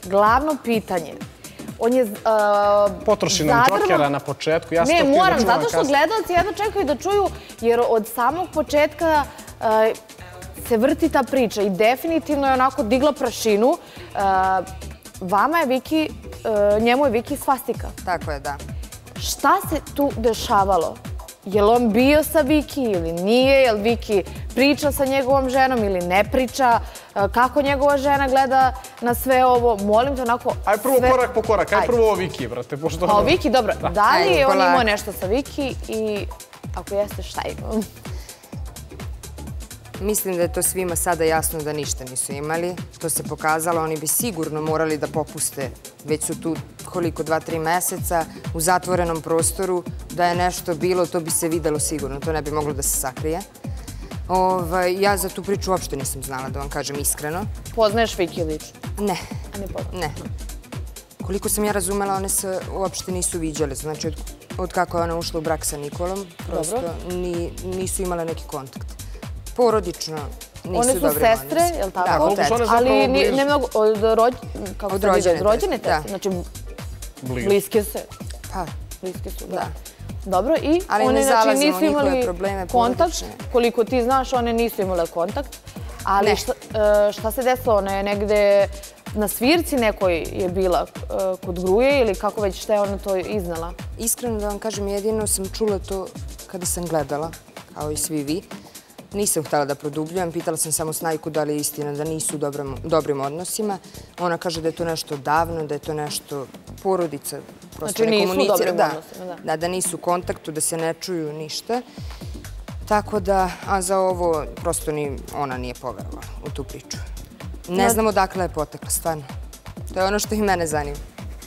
glavno pitanje. On je potroši nam džokera na početku. Ne, moram, zato što gledalci jedno čekaju da čuju, jer od samog početka se vrti ta priča i definitivno je onako digla prašinu. Vama je Viki, njemu je Viki svastika. Tako je, da. Šta se tu dešavalo? Je li on bio sa Viki ili nije? Je li Viki priča sa njegovom ženom ili ne priča? Kako njegova žena gleda na sve ovo? Molim te onako... Ajde prvo korak po korak. Ajde prvo o Viki, brate. O Viki, dobro. Da li je on imao nešto sa Viki i ako jeste, šta imao? Mislim da je to svima sada jasno da ništa nisu imali. To se pokazalo, oni bi sigurno morali da popuste. Već su tu koliko, 2-3 meseca u zatvorenom prostoru. Da je nešto bilo, to bi se videlo sigurno. To ne bi moglo da se sakrije. Ja za tu priču uopšte nisam znala, da vam kažem iskreno. Poznaješ Viki lično? Ne. A ne poznaješ? Ne. Koliko sam ja razumela, one se uopšte nisu viđale. Znači, od kako je ona ušla u brak sa Nikolom, prosto nisu imale neki kontakt. Porodično nisu dobri odnosi. One su sestre, je li tako? Da, ali ne mnogo od rođene teste. Znači, bliske se. Pa. Bliske su, da. Dobro, i one nisu imali kontakt. Koliko ti znaš, one nisu imale kontakt. Ali šta se desilo? Ona je negde na svirci nekoj je bila kod Gruje ili kako već, šta je ona to iznala? Iskreno da vam kažem, jedino sam čula to kada sam gledala, kao i svi vi. Nisam htjela da produbljujem, pitala sam samo Snajku da li je istina da nisu u dobrim odnosima. Ona kaže da je to nešto davno, da je to nešto porodica. Znači nisu u dobrim odnosima, da nisu u kontaktu, da se ne čuju ništa. Tako da, a za ovo prosto ni ona nije poverovala u tu priču. Ne znam odakle je potekla, stvarno. To je ono što i mene zanima.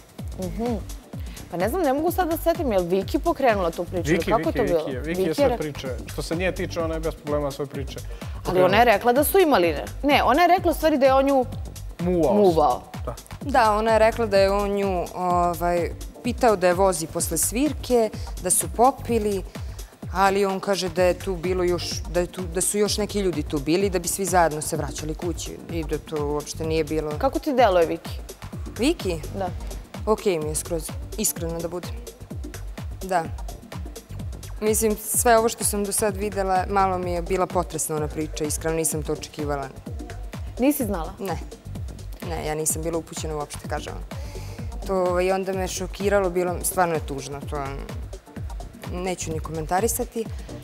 Pa ne znam, ne mogu sad da setim, je li Viki pokrenula tu priču? Viki je sve priče. Što se nije tiče, ona je bez problema svoje priče. Ali ona je rekla da su imali. Ne, ona je rekla u stvari da je on nju muvao. Da, ona je rekla da je on nju pitao da je vozi posle svirke, da su popili, ali on kaže da je tu bilo još, da su još neki ljudi tu bili, da bi svi zajedno se vraćali kući i da to uopšte nije bilo. Kako ti deluje Viki? Viki? Da. Okej mi je skroz, iskreno da budem. Da. Mislim, sve ovo što sam do sad videla, malo mi je bila potresna ona priča, iskreno nisam to očekivala. Nisi znala? Ne. Ne, ja nisam bila upućena uopšte, kažem vam. To i onda me šokiralo, bilo, stvarno je tužno, to neću ni komentarisati.